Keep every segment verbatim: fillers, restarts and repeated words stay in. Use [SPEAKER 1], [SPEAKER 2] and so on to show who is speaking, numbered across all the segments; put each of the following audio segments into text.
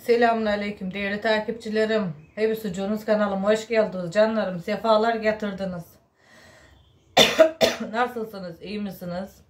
[SPEAKER 1] Selamünaleyküm değerli takipçilerim. Hebi Sucuğunuz kanalıma hoş geldiniz canlarım. Sefalar getirdiniz. Nasılsınız? İyi misiniz?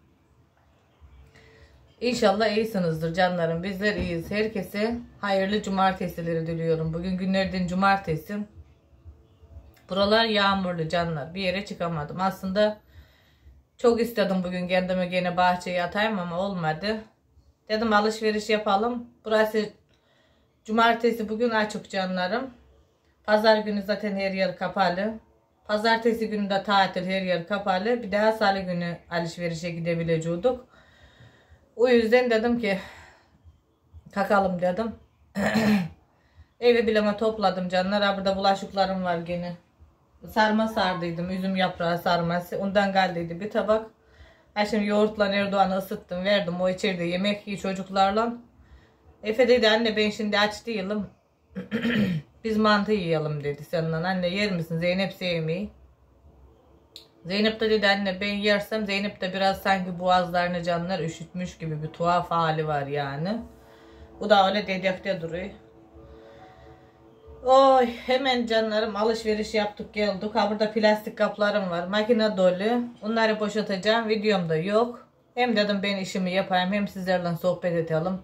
[SPEAKER 1] İnşallah iyisinizdir canlarım. Bizler iyiyiz. Herkese hayırlı cumartesileri diliyorum. Bugün günlerden cumartesi. Buralar yağmurlu canlar. Bir yere çıkamadım. Aslında çok istedim bugün kendime gene bahçeye atayım ama olmadı. Dedim alışveriş yapalım. Burası cumartesi bugün açık canlarım. Pazar günü zaten her yer kapalı. Pazartesi günü de tatil, her yer kapalı. Bir daha salı günü alışverişe gidebileceğiz. O yüzden dedim ki takalım dedim. Evi bileme topladım canlar. Burada bulaşıklarım var gene. Sarma sardıydım. Üzüm yaprağı sarması. Ondan kaldıydı bir tabak. Ha şimdi yoğurtla Erdoğan'ı ısıttım. Verdim. O içeride yemek yiyor çocuklarla. Efe dedi anne ben şimdi aç değilim. Biz mantı yiyelim dedi seninle. Anne yer misin? Zeynep sevmeyi. Zeynep de dedi anne ben yersem, Zeynep de biraz sanki boğazlarını canlar üşütmüş gibi bir tuhaf hali var yani. Bu da öyle dedekte duruyor. Oy hemen canlarım alışveriş yaptık geldik. Ha burada plastik kaplarım var. Makine dolu. Onları boşaltacağım. Videomda yok. Hem dedim ben işimi yapayım hem sizlerle sohbet edelim.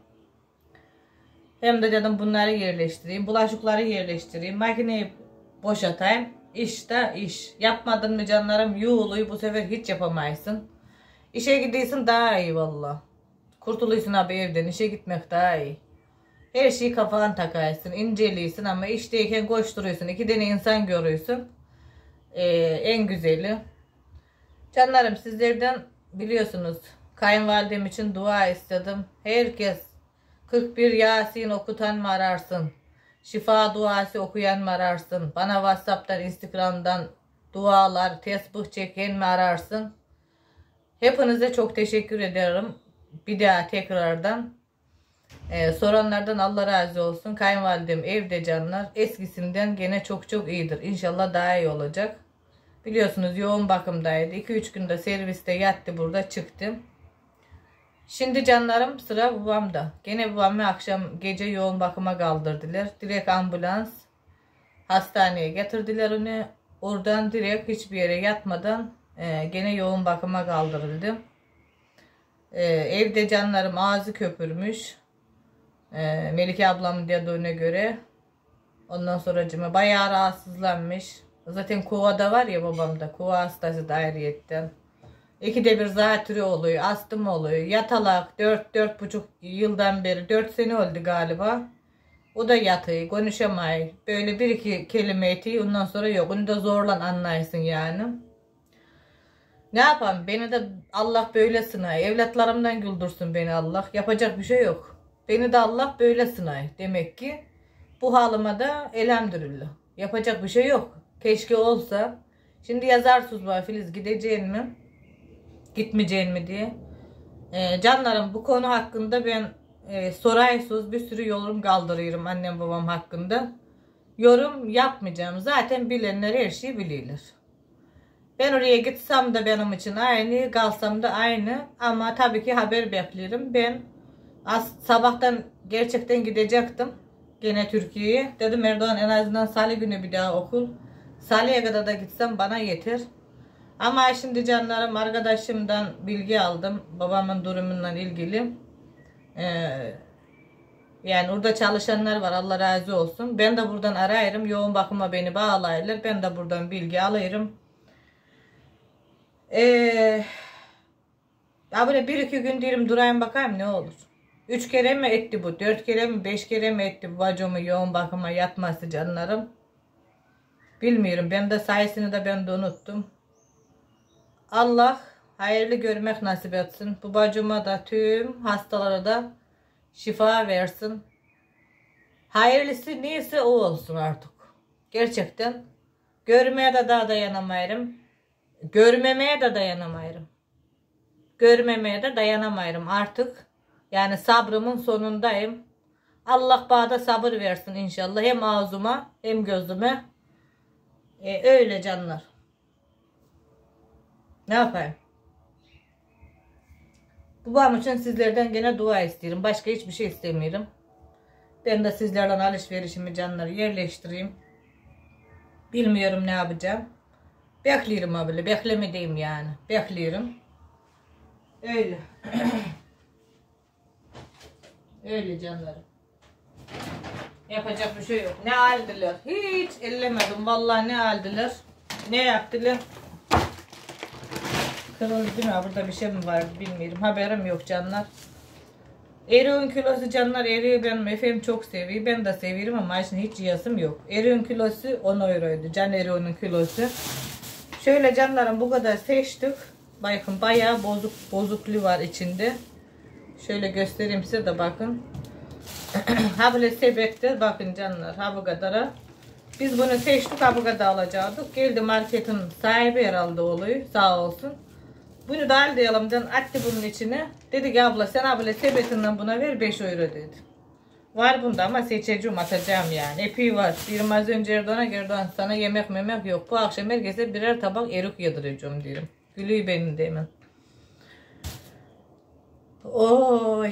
[SPEAKER 1] Hem de dedim bunları yerleştireyim. Bulaşıkları yerleştireyim. Makineyi boşaltayım. İş de iş. Yapmadın mı canlarım yuğuluyu bu sefer hiç yapamayısın. İşe gidiyorsun daha iyi valla. Kurtuluyorsun abi evden. İşe gitmek daha iyi. Her şeyi kafana takarsın. İnceliyorsun ama işteyken koşturuyorsun. İki tane insan görüyorsun. Ee, en güzeli. Canlarım sizlerden biliyorsunuz. Kayınvalidem için dua istedim. Herkes kırk bir Yasin okutan mı ararsın? Şifa duası okuyan mı ararsın? Bana WhatsApp'tan, Instagram'dan dualar, tesbih çeken mi ararsın? Hepinize çok teşekkür ederim. Bir daha tekrardan. Ee, soranlardan Allah razı olsun. Kayınvalidem evde canlar. Eskisinden gene çok çok iyidir. İnşallah daha iyi olacak. Biliyorsunuz yoğun bakımdaydı. iki üç günde serviste yattı burada çıktım. Şimdi canlarım sıra babamda. Gene babamı akşam gece yoğun bakıma kaldırdılar. Direkt ambulans hastaneye getirdiler onu. Oradan direkt hiçbir yere yatmadan e, gene yoğun bakıma kaldırıldı. E, evde canlarım ağzı köpürmüş. E, Melike ablamın dediğine göre. Ondan sonra cıma bayağı rahatsızlanmış. Zaten kovada var ya babamda. Kova hastası da ayrıyetten. İkide bir zatürre oluyor, astım oluyor, yatalak dört dört buçuk yıldan beri dört sene oldu galiba. O da yatıyor, konuşamıyor. Böyle bir iki kelime etiyor, ondan sonra yok. Onu da zorla anlaysın yani. Ne yapayım? Beni de Allah böyle sınay. Evlatlarımdan güldürsün beni Allah. Yapacak bir şey yok. Beni de Allah böyle sınay. Demek ki bu halıma da elhamdülillah. Yapacak bir şey yok. Keşke olsa. Şimdi yazarsınız bana Filiz gideceğin mi? Gitmeyeceğin mi diye. E, canlarım bu konu hakkında ben e, soraysız bir sürü yorum kaldırıyorum annem babam hakkında. Yorum yapmayacağım. Zaten bilenler her şeyi biliyorlar. Ben oraya gitsem de benim için aynı, kalsam da aynı. Ama tabii ki haber beklerim. Ben as sabahtan gerçekten gidecektim. Gene Türkiye'ye. Dedim Erdoğan en azından salı günü bir daha okul. Salıya kadar da gitsem bana yeter. Ama şimdi canlarım arkadaşımdan bilgi aldım. Babamın durumundan ilgili. Ee, yani orada çalışanlar var Allah razı olsun. Ben de buradan arayırım. Yoğun bakıma beni bağlayırlar. Ben de buradan bilgi alırım. Ee, ya böyle bir iki gün diyelim durayım bakayım ne olur. Üç kere mi etti bu? Dört kere mi? Beş kere mi etti bu bacımı yoğun bakıma yatması canlarım? Bilmiyorum. Ben de sayısını da ben de unuttum. Allah hayırlı görmek nasip etsin. Bu bacıma da tüm hastalara da şifa versin. Hayırlısı neyse o olsun artık. Gerçekten görmeye de daha dayanamayırım. Görmemeye de dayanamayırım. Görmemeye de dayanamayırım artık. Yani sabrımın sonundayım. Allah bana da sabır versin inşallah. Hem ağzıma hem gözüme. Ee, öyle canlar. Ne yapayım? Babam için sizlerden gene dua istiyorum. Başka hiçbir şey istemiyorum. Ben de sizlerden alışverişimi canları yerleştireyim. Bilmiyorum ne yapacağım. Bekliyorum abi. Beklemedeyim yani. Bekliyorum. Öyle. Öyle canlarım. Yapacak bir şey yok. Ne aldılar? Hiç ellemedim. Vallahi ne aldılar? Ne yaptılar? Kırıldı değil mi? Burada bir şey mi var bilmiyorum. Haberim yok canlar. Eriğin kilosu canlar. Eriği benim efendim çok seviyor. Ben de seviyorum ama şimdi hiç yiyasım yok. Eriğin kilosu on euroydu. Can eriğinin kilosu. Şöyle canlarım bu kadar seçtik. Bakın bayağı bozuk bozukluğu var içinde. Şöyle göstereyim size de bakın. Ha böyle sepette bakın canlar. Ha bu kadara. Biz bunu seçtik. Ha bu kadar alacaktık. Geldi marketin sahibi herhalde oluyor. Sağ olsun. Bunu da aldıyalım. Attı bunun içine. Dedi ki abla sen abla sepetinden buna ver beş euro dedi. Var bunda ama seçeceğim atacağım yani. Epey var. Bir az önce Erdoğan'a Erdoğan sana yemek memek yok. Bu akşam herkese birer tabak erik yedireceğim diyorum. Gülüyor benim demin. Oy.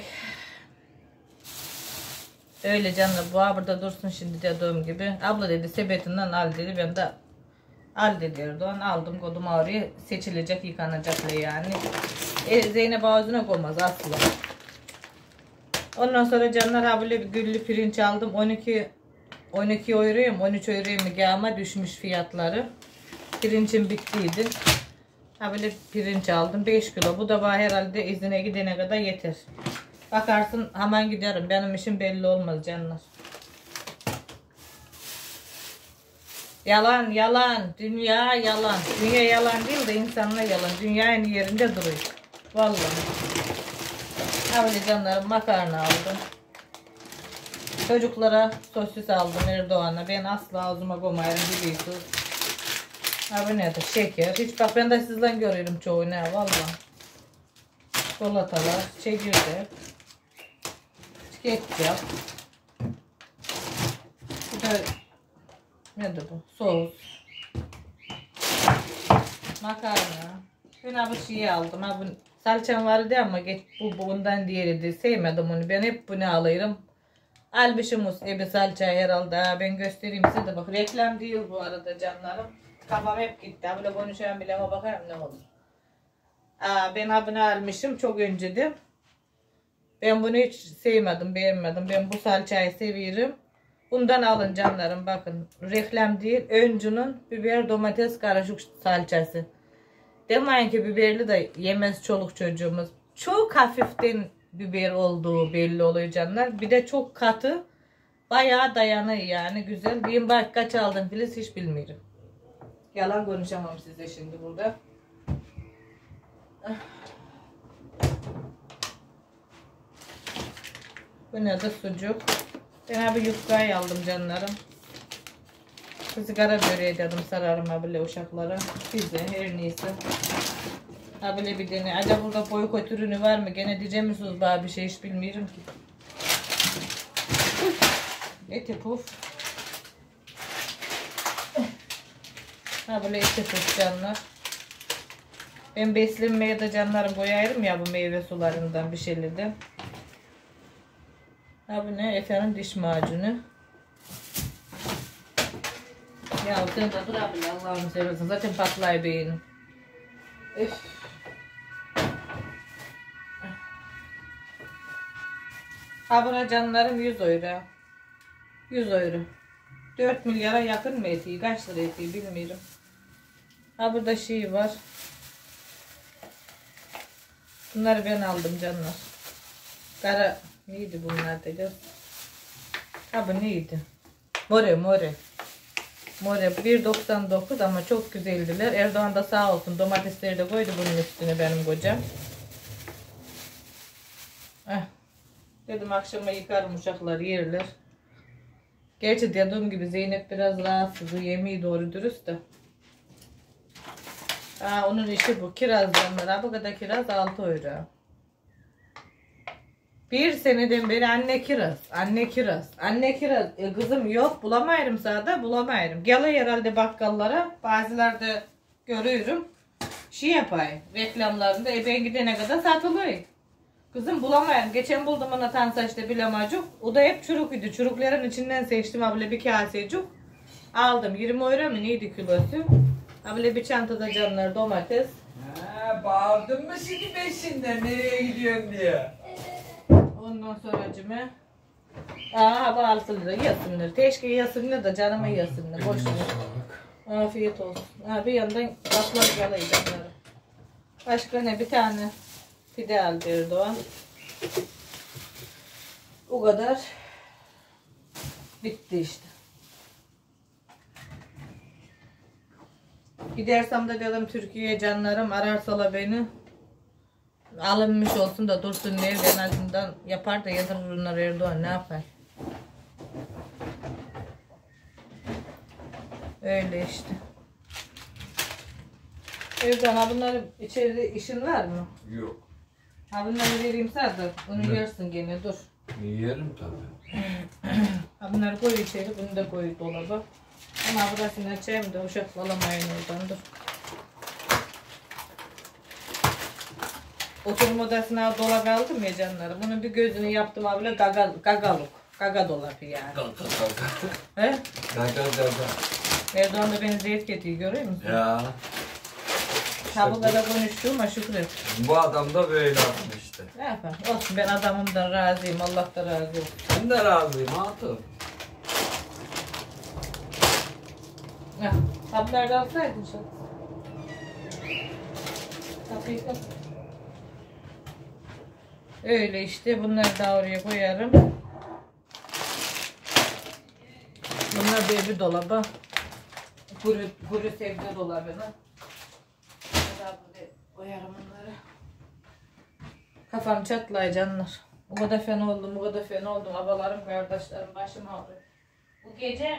[SPEAKER 1] Öyle canlar. Bu burada dursun şimdi dediğim gibi. Abla dedi sepetinden al dedi. Ben de al dedi Erdoğan. Aldım kodum oraya seçilecek yıkanacaklar yani. E, Zeynep ağzına koymaz asla. Ondan sonra canlar ha böyle bir güllü pirinç aldım. on iki on iki euroya mı on üç euroya mı gama düşmüş fiyatları. Pirincim bittiydi. Ha böyle pirinç aldım beş kilo. Bu da bana herhalde izine gidene kadar yeter. Bakarsın hemen giderim. Benim işim belli olmaz canlar. Yalan yalan. Dünya yalan. Dünya yalan değil de insanlar yalan. Dünya aynı yerinde duruyor. Vallahi. Öyle canlarım makarna aldım. Çocuklara sosis aldım Erdoğan'a. Ben asla ağzıma koymayarım biliyorsunuz. Abi nedir? Şeker. Hiç bak ben de sizden görüyorum çoğu ne vallahi. Çikolatalar, çekirdek. Ketçap. Bu da nedir bu? Sos. Makarna. Ben abi şeyi aldım. Abi salçam vardı ama geç bu bundan diğeri sevmedim onu. Ben hep bunu alırım. Almışımız ebi salça herhalde. Ha, ben göstereyim size de bak. Reklam değil bu arada canlarım. Kafam hep gitti. Böyle konuşan bile ama bakarım ne olur. Aa, ben abone almışım çok önceden. Ben bunu hiç sevmedim, beğenmedim. Ben bu salçayı seviyorum. Bundan alın canlarım bakın. Reklam değil. Öncünün biber domates karışık salçası. Demeyin ki biberli de yemez çoluk çocuğumuz. Çok hafiften biber olduğu belli oluyor canlar. Bir de çok katı. Bayağı dayanıyor yani güzel. Diyeyim bak kaç aldım Filiz hiç bilmiyorum. Yalan konuşamam size şimdi burada. Bu ne de sucuk. Ben abi yufkayı aldım canlarım. Sigara böreği dedim sararım abi uşaklara. Pizza her neyse. Abi bir tane. Acaba burada boykot ürünü var mı? Gene diyeceğim misiniz daha bir şey hiç bilmiyorum ki. Eti puf. Ha böyle eti puf canlar. Ben beslenmeye de canlarım koyarım ya bu meyve sularından bir şeylerden. Ha bu ne? Efendim diş macunu. Ya sen de dur abi Allah'ını seversen zaten patlayı beynim. Üf. Ha buna canlarım yüz euro. yüz euro. dört milyara yakın mı etiği? Kaç lira etiği bilmiyorum. Ha burada şey var. Bunları ben aldım canlar. Kara neydi bunlar dedi. Ha bu neydi? More more. More bir doksan dokuz ama çok güzeldiler. Erdoğan da sağ olsun domatesleri de koydu bunun üstüne benim kocam. Eh. Dedim akşama yıkarım uşaklar yerler. Gerçi dediğim gibi Zeynep biraz rahatsız. Yemeği doğru dürüst de. Aa, onun işi bu. Kirazlar. Bu kadar kiraz altı euro. Bir seneden beri anne kiraz. Anne kiraz. Anne kiraz. E, kızım yok bulamayırım sağda bulamayırım. Geliyor herhalde bakkallara. Bazılarda görüyorum. Şey yapayım. Reklamlarında e, ben gidene kadar satılıyor. Kızım bulamayayım. Geçen buldum ona tansaçta bir lamacuk. O da hep çuruk idi. Çurukların içinden seçtim abla bir kasecik. Aldım. yirmi euro mu neydi kilosu? Abla bir çantada canlar domates.
[SPEAKER 2] Ha, bağırdın mı şimdi beşinden nereye gidiyorsun diye.
[SPEAKER 1] Ondan sonra acımı. Aa hava altı lira yasınlar. Teşke yasınlar da canıma yasınlar. Boş ver. Afiyet olsun. Ha, bir yandan kaplar yalayı canları. Başka ne bir tane pide aldı Erdoğan. O kadar. Bitti işte. Gidersem de dedim Türkiye'ye canlarım ararsalar beni. Alınmış olsun da dursun diye en azından yapar da yatırırlar Erdoğan ne yapar. Öyle işte. Erdoğan ha bunları içeride işin var mı?
[SPEAKER 2] Yok.
[SPEAKER 1] Ha bunları vereyim sana da onu yersin gene dur.
[SPEAKER 2] Yerim tabii.
[SPEAKER 1] Ha bunları koy içeri bunu da koy dolaba. Ama burasını açayım da uşak alamayın oradan dur. Oturma odasına dolap aldım ya canlarım. Bunun bir gözünü yaptım abla gaga, gagaluk. Gaga dolabı yani.
[SPEAKER 2] Gaga gaga.
[SPEAKER 1] He?
[SPEAKER 2] Gaga gaga.
[SPEAKER 1] Erdoğan da beni zeyt getiriyor görüyor musun?
[SPEAKER 2] Ya.
[SPEAKER 1] Ha bu kadar konuştuğuma şükret.
[SPEAKER 2] Bu adam da böyle atmış işte.
[SPEAKER 1] Ne yapayım? Olsun ben adamımdan razıyım. Allah da razı olsun.
[SPEAKER 2] Ben de razıyım hatun.
[SPEAKER 1] Ya, kapıları da alsaydın sen. Kapıyı kap. Öyle işte bunları da oraya koyarım. Bunlar bir dolaba. Kuru, kuru sebze dolabına. Burada koyarım bunları. Kafam çatlay canlar. O kadar fena oldum, o kadar fena oldum. Abalarım, kardeşlerim başım ağrıyor. Bu gece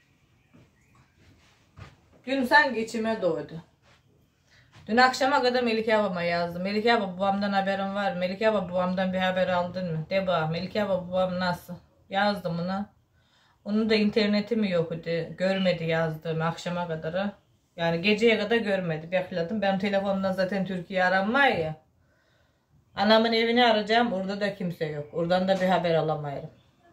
[SPEAKER 1] gün sanki içime doğdu. Dün akşama kadar Melike abama yazdım. Melike abla babamdan haberin var mı? Melike abla babamdan bir haber aldın mı? De bak Melike abla babam nasıl? Yazdım ona. Onun da interneti mi yok idi. Görmedi yazdığım akşama kadar. Yani geceye kadar görmedi. Bekledim. Ben telefonumdan zaten Türkiye aranmıyor ya. Anamın evini arayacağım. Orada da kimse yok. Oradan da bir haber alamayırım.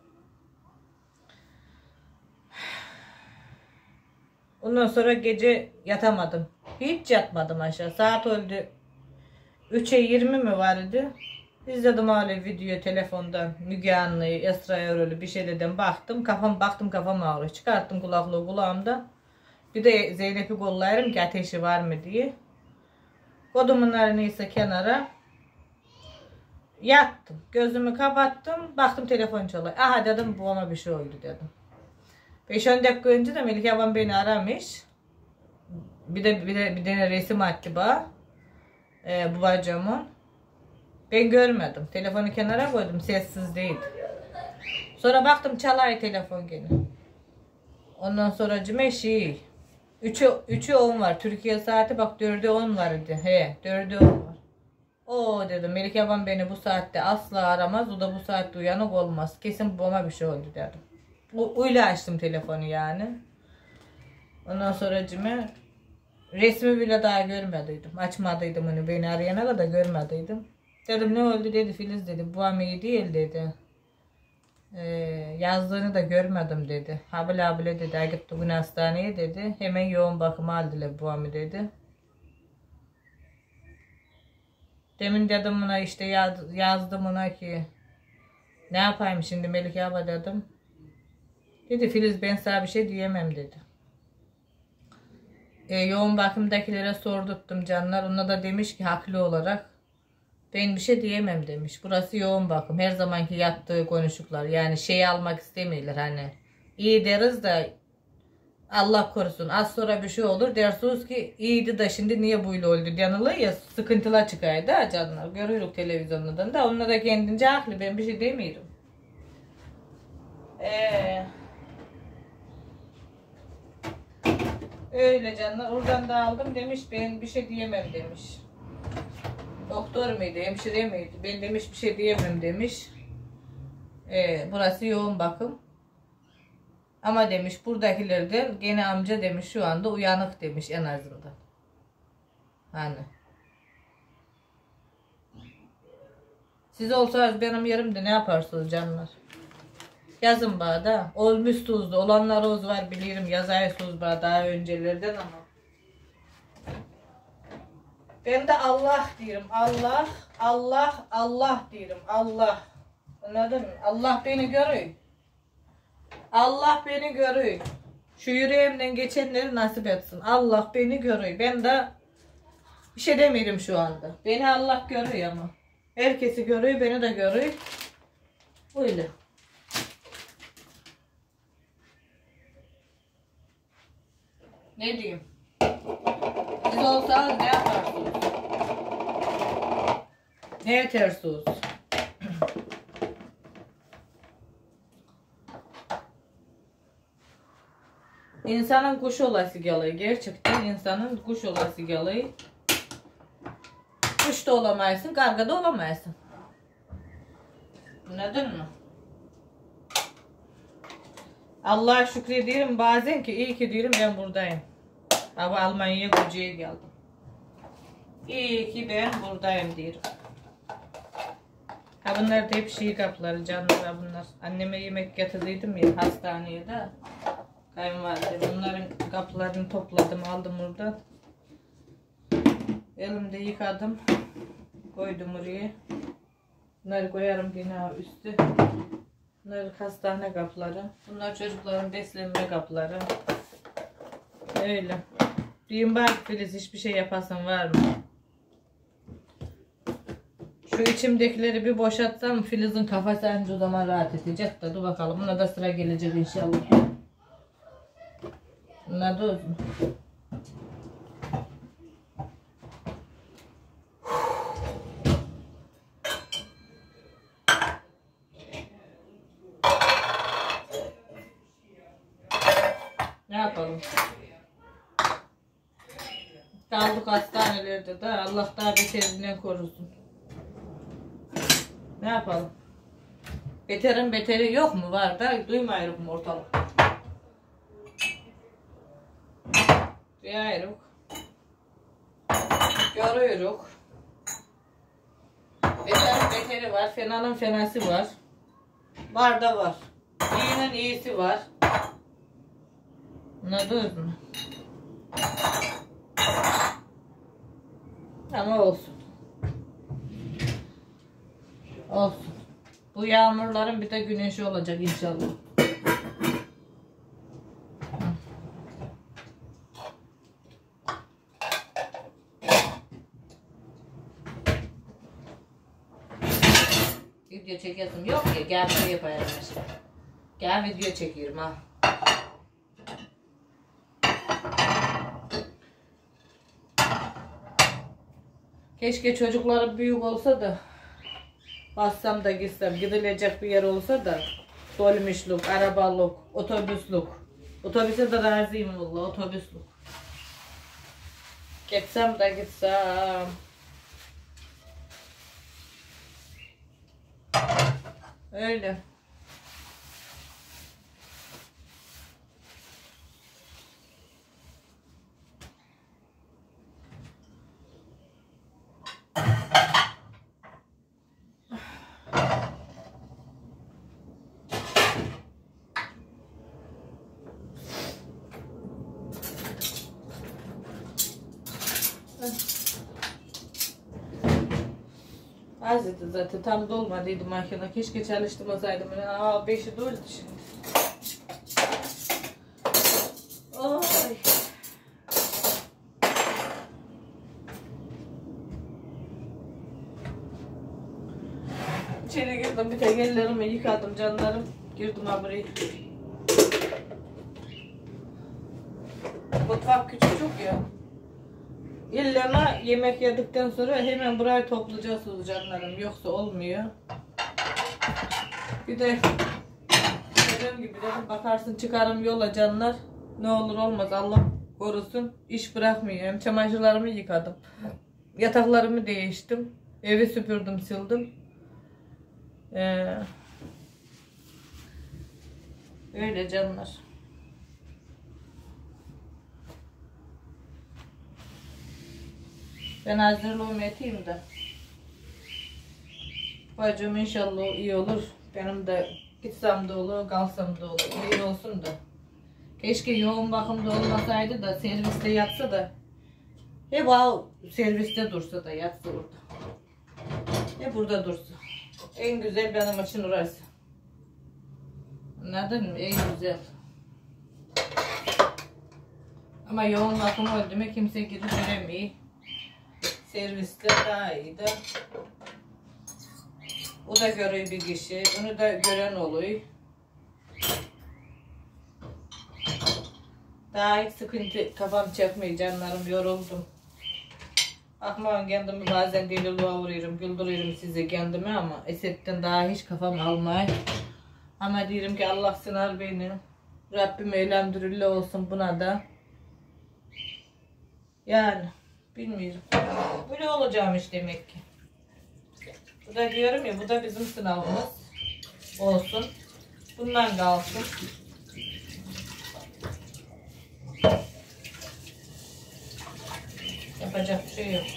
[SPEAKER 1] Ondan sonra gece yatamadım. Hiç yatmadım aşağı. Saat oldu üçe yirmi mi vardı? İzledim öyle video telefondan. Müge Anlı, Esra Erol'ü bir şey dedim. Baktım kafam baktım kafam ağrıyor. Çıkarttım kulaklığı kulağımda. Bir de Zeynep'i kollayırım ki ateşi var mı diye. Koydum bunları neyse kenara. Yattım. Gözümü kapattım. Baktım telefon çalıyor. Aha dedim babama bir şey oldu dedim. beş on dakika önce de Melike abam beni aramış. Bir de bir de bir tane resim attı bana. Ee, babacığımın. Ben görmedim. Telefonu kenara koydum. Sessiz değil. Sonra baktım çalay telefon gene. Ondan sonra cime şey. üçe on var. Türkiye saati bak dörde on var idi. He dörde on var. Oo dedim Melike abam beni bu saatte asla aramaz. O da bu saatte uyanık olmaz. Kesin babama bir şey oldu dedim. Öyle açtım telefonu yani. Ondan sonra cime resmi bile daha görmediydim. Açmadıydım onu. Beni arayana kadar görmediydim. Dedim ne oldu dedi Filiz dedi. Bu iyi değil dedi. Ee, yazdığını da görmedim dedi. Habile habile dedi. Gitti bugün hastaneye dedi. Hemen yoğun bakıma aldılar bu ami dedi. Demin dedim buna işte yaz, yazdım ona ki ne yapayım şimdi Melike abla dedim. Dedi Filiz ben sana bir şey diyemem dedi. E, yoğun bakımdakilere sordurttum canlar. Ona da demiş ki haklı olarak ben bir şey diyemem demiş. Burası yoğun bakım. Her zamanki yattığı konuşuklar. Yani şey almak istemiyorlar hani. İyi deriz de Allah korusun az sonra bir şey olur. Dersiniz ki iyiydi da şimdi niye böyle oldu yanılır ya sıkıntılar çıkaydı ha canlar. Görüyoruz televizyondan da. Onlar da kendince haklı. Ben bir şey demiyorum. Eee Öyle canlar. Oradan da aldım demiş ben bir şey diyemem demiş. Doktor muydu, hemşire miydi? Ben demiş bir şey diyemem demiş. Ee, burası yoğun bakım. Ama demiş buradakilerden gene amca demiş şu anda uyanık demiş en azından. Hani. Siz olsanız benim yerimde ne yaparsınız canlar? Yazın bana da. Olmuşsunuz, olanlarınız var bilirim. Yazıyorsunuz bana daha öncelerden ama. Ben de Allah diyorum. Allah, Allah, Allah diyorum. Allah. Anladın mı? Allah beni görüyor. Allah beni görüyor. Şu yüreğimden geçenleri nasip etsin. Allah beni görüyor. Ben de bir şey demiyorum şu anda. Beni Allah görüyor ama. Herkesi görüyor, beni de görüyor. Öyle. Ne diyeyim? Siz olsanız ne yaparsınız? Ne yetersiniz? İnsanın kuş olası geliyor. Gerçekten insanın kuş olası geliyor. Kuş da olamayasın, karga da olamayasın. Anladın mı? Allah'a şükrediyorum bazen ki iyi ki diyorum ben buradayım. Ama Almanya'ya Kocaeli'ye geldim. İyi ki ben buradayım diyorum. Ha bunlar da hep şey kapları canlar bunlar. Anneme yemek getirdiydim ya hastaneye de. Kayınvalidem. Bunların kaplarını topladım aldım oradan. Elimde yıkadım. Koydum oraya. Bunları koyarım yine üstü. Bunlar hastane kapları. Bunlar çocukların beslenme kapları. Öyle. Diyeyim bak Filiz hiçbir şey yapasın var mı? Şu içimdekileri bir boşaltsam Filiz'in kafası anca o zaman rahat edecek de dur bakalım. Buna da sıra gelecek inşallah. Bunlar da olsun. Ne yapalım? Kaldık hastanelerde de Allah daha beterinden korusun. Ne yapalım? Beterin beteri yok mu? Var da duymuyoruz mu ortalık? Duyuyoruz. Görüyoruz. Beterin beteri var. Fenanın fenası var. Var da var. İyinin iyisi var. Anladınız mı? Ama olsun. Olsun. Bu yağmurların bir de güneşi olacak inşallah. Video çekiyorsun yok ya gel bir şey yapayım şimdi. Gel video çekiyorum ha. Keşke çocuklarım büyük olsa da bassam da gitsem, gidilecek bir yer olsa da dolmuşluk, arabalık, otobüslük. Otobüse de razıyım valla, otobüslük. Gitsem de gitsem. Öyle. Az idi zaten tam dolmadıydı makine. Keşke çalıştırmasaydım. Aa beşi doldu şimdi. Oy. İçeri girdim bir tek ellerimi yıkadım canlarım. Girdim ha buraya. Mutfak küçücük ya. İlla yemek yedikten sonra hemen burayı toplayacağız canlarım. Yoksa olmuyor. Bir de dediğim gibi dedim bakarsın çıkarım yola canlar. Ne olur olmaz Allah korusun. İş bırakmıyorum. Çamaşırlarımı yıkadım. Yataklarımı değiştim. Evi süpürdüm sildim. Ee, öyle canlar. Ben hazırlığımı eteyim de. Bacım inşallah iyi olur. Benim de gitsem de olur, kalsam da olur. İyi olsun da. Keşke yoğun bakımda olmasaydı da serviste yatsa da. Hep o serviste dursa da yatsa orada. Hep burada dursa. En güzel benim için orası. Anladın mı? En güzel. Ama yoğun bakım oldu mu kimse gidip göremiyor. Serviste daha iyi de. O da görüyor bir kişi. Onu da gören oluyor. Daha hiç sıkıntı kafam çekmiyor canlarım, yoruldum. Akmağın kendimi bazen deliliğe vuruyorum, güldürüyorum sizi kendimi ama esetten daha hiç kafam almay. Ama diyorum ki Allah sınar beni. Rabbim elhamdülillah olsun buna da. Yani bilmiyorum. Böyle olacağımış demek ki. Bu da diyorum ya, bu da bizim sınavımız olsun. Bundan kalsın. Yapacak bir şey yok.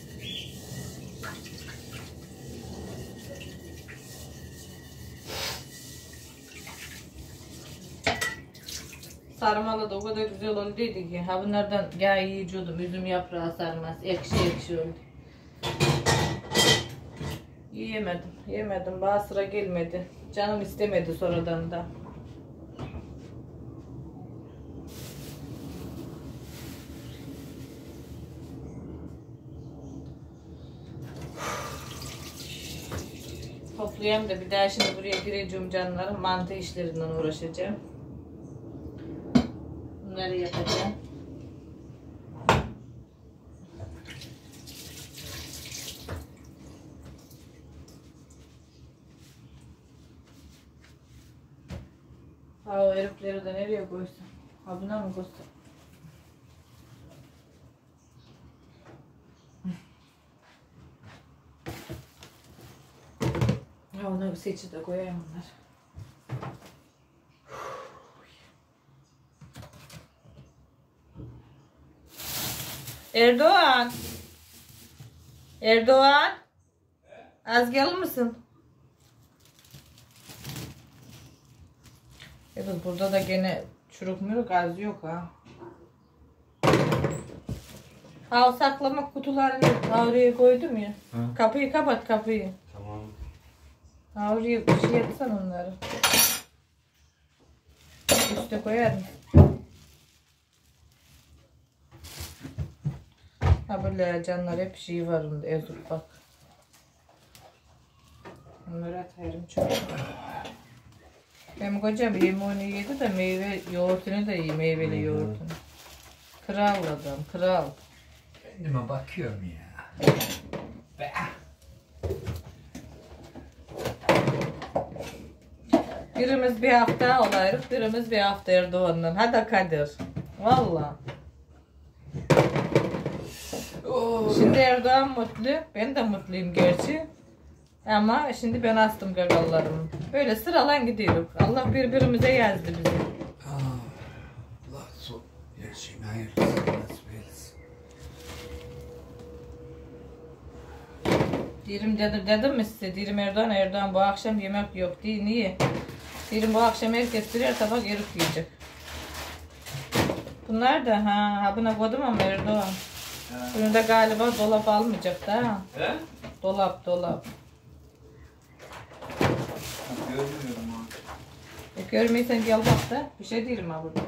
[SPEAKER 1] Sarmalı da o kadar güzel oldu ki. Ha bunlardan gayet yiyordum. Üzüm yaprağı sarmaz. Ekşi ekşi oldu. Yiyemedim. Yemedim. Bana sıra gelmedi. Canım istemedi sonradan da. Toplayayım da bir daha şimdi buraya gireceğim canlarım. Mantı işlerinden uğraşacağım. Bunları yapacağım. Ha o herifleri de nereye koysam? Ha buna mı koysam? Ya ona bir seçi de koyayım bunlar. Erdoğan. Erdoğan. Az gelir misin? Evet burada da gene çürük mürük az yok ha. Ha o saklama kutularını oraya koydum ya.
[SPEAKER 2] Ha.
[SPEAKER 1] Kapıyı kapat kapıyı.
[SPEAKER 2] Tamam.
[SPEAKER 1] Ha oraya bir şey yapsan onları. Üste koyar mısın? Ha böyle canlar hep şey var onda ezip bak. Onları atarım çok. Benim kocam yemeğini yedi de meyve yoğurtunu da yiyor, meyveli yoğurtunu. Kral adam, kral.
[SPEAKER 2] Kendime bakıyorum ya. Be.
[SPEAKER 1] Birimiz bir hafta olayırız, birimiz bir hafta Erdoğan'dan. Hadi Kadir. Valla.
[SPEAKER 2] Oh.
[SPEAKER 1] Şimdi Erdoğan mutlu, ben de mutluyum gerçi. Ama şimdi ben astım gagallarımı. Böyle sıralan gidiyoruz. Allah birbirimize yazdı bizi.
[SPEAKER 2] Allah son her şeyin hayırlısı nasip eylesin.
[SPEAKER 1] Dirim dedim, dedim mi size? Dirim Erdoğan, Erdoğan bu akşam yemek yok değil. Niye? Dirim bu akşam herkes birer tabak erik yiyecek. Bunlar da ha, ha buna koydum ama Erdoğan. Bunu da galiba dolap almayacak da.
[SPEAKER 2] He?
[SPEAKER 1] Dolap, dolap.
[SPEAKER 2] Görmüyorum ha.
[SPEAKER 1] E, görmeysen gel bak da. Bir şey değilim ha burada.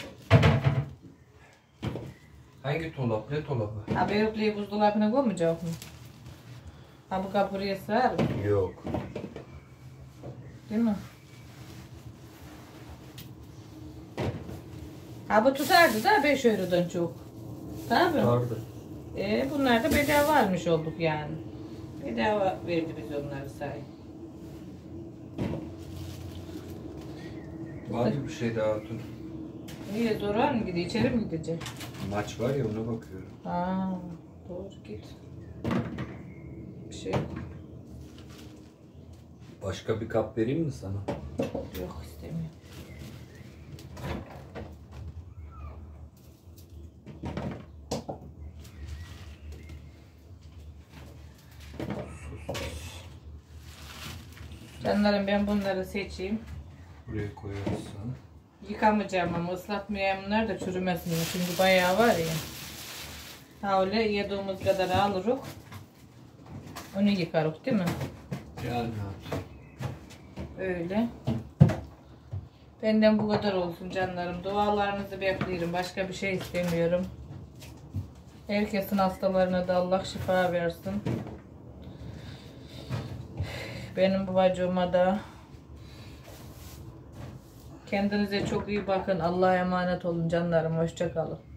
[SPEAKER 2] Hangi dolap? Ne dolabı?
[SPEAKER 1] Ha erikliği buzdolabına koymayacak mı? Ha bu kapı buraya sığar mı?
[SPEAKER 2] Yok.
[SPEAKER 1] Değil mi? Ha bu tutardı da beş eurodan çok. Tabii.
[SPEAKER 2] Vardı.
[SPEAKER 1] E bunlar da bedava almış olduk yani. Bedava verdi biz onları say.
[SPEAKER 2] Var mı bir şey daha dur.
[SPEAKER 1] Niye Doran mı gidiyor? İçeri mi gidecek?
[SPEAKER 2] Maç var ya ona bakıyorum.
[SPEAKER 1] Ha, doğru git. Bir şey yok.
[SPEAKER 2] Başka bir kap vereyim mi sana?
[SPEAKER 1] Yok istemiyorum. Canlarım ben bunları seçeyim.
[SPEAKER 2] Buraya koyarsın.
[SPEAKER 1] Yıkamayacağım ama ıslatmayayım bunlar da çürümesin. Çünkü bayağı var ya. Ha öyle yediğimiz kadar alırız. Onu yıkarız değil mi?
[SPEAKER 2] Yani
[SPEAKER 1] Öyle. Benden bu kadar olsun canlarım. Dualarınızı bekliyorum. Başka bir şey istemiyorum. Herkesin hastalarına da Allah şifa versin. Benim babacığıma da. Kendinize çok iyi bakın. Allah'a emanet olun canlarım. Hoşça kalın.